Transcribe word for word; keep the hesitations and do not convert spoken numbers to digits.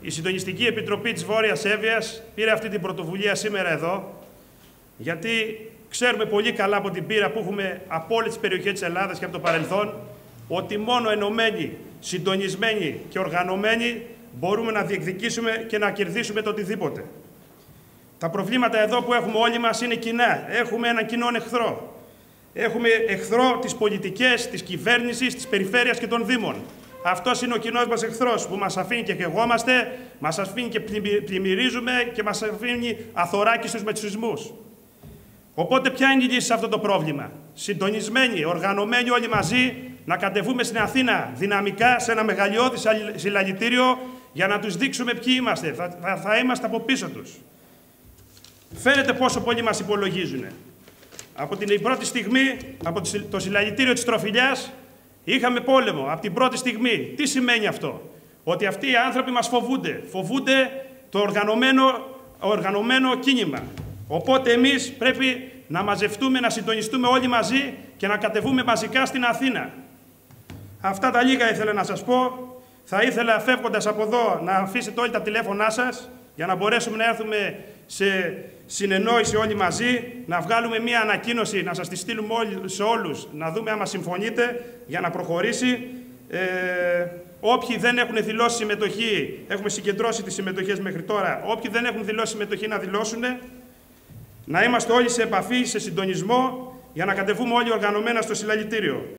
η Συντονιστική Επιτροπή της Βόρειας Εύβοιας πήρε αυτή την πρωτοβουλία σήμερα εδώ, γιατί ξέρουμε πολύ καλά από την πείρα που έχουμε από όλες τις περιοχές της Ελλάδας και από το παρελθόν, ότι μόνο ενωμένοι, συντονισμένοι και οργανωμένοι μπορούμε να διεκδικήσουμε και να κερδίσουμε το οτιδήποτε. Τα προβλήματα εδώ που έχουμε όλοι μας είναι κοινά. Έχουμε έναν κοινό εχθρό. Έχουμε εχθρό τις πολιτικές, της κυβέρνησης, της περιφέρειας και των δήμων. Αυτός είναι ο κοινός μας εχθρός που μας αφήνει και καιγόμαστε, μας αφήνει και πλημμυρίζουμε και μας αφήνει αθωράκιστους με τους σεισμούς. Οπότε ποια είναι η λύση σε αυτό το πρόβλημα? Συντονισμένοι, οργανωμένοι όλοι μαζί, να κατεβούμε στην Αθήνα δυναμικά σε ένα μεγαλειώδη συλλαλητήριο για να τους δείξουμε ποιοι είμαστε. Θα, θα, θα είμαστε από πίσω τους. Φαίνεται πόσο πολύ μας υπολογίζουν. Από την πρώτη στιγμή, από το συλλαλητήριο της Τροφιλιάς, είχαμε πόλεμο. Από την πρώτη στιγμή. Τι σημαίνει αυτό? Ότι αυτοί οι άνθρωποι μας φοβούνται. Φοβούνται το οργανωμένο, οργανωμένο κίνημα. Οπότε εμείς πρέπει να μαζευτούμε, να συντονιστούμε όλοι μαζί και να κατεβούμε μαζικά στην Αθήνα. Αυτά τα λίγα ήθελα να σας πω. Θα ήθελα φεύγοντας από εδώ να αφήσετε όλοι τα τηλέφωνά σας για να μπορέσουμε να έρθουμε σε συνεννόηση όλοι μαζί, να βγάλουμε μία ανακοίνωση, να σας τη στείλουμε όλοι, σε όλους, να δούμε άμα συμφωνείτε για να προχωρήσει. Ε, όποιοι δεν έχουν δηλώσει συμμετοχή, έχουμε συγκεντρώσει τις συμμετοχές μέχρι τώρα, όποιοι δεν έχουν δηλώσει συμμετοχή να δηλώσουν, να είμαστε όλοι σε επαφή, σε συντονισμό, για να κατεβούμε όλοι οργανωμένα στο συλλαλητήριο.